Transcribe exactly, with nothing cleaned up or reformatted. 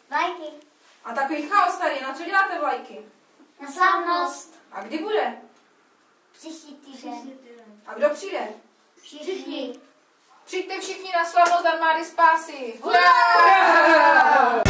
Vlajky. A takový chaos tady, na co děláte vlajky? Na slavnost. A kdy bude? Příští týden. A kdo přijde? Všichni. Přijďte všichni na slavnost Armády spásy. Hurá!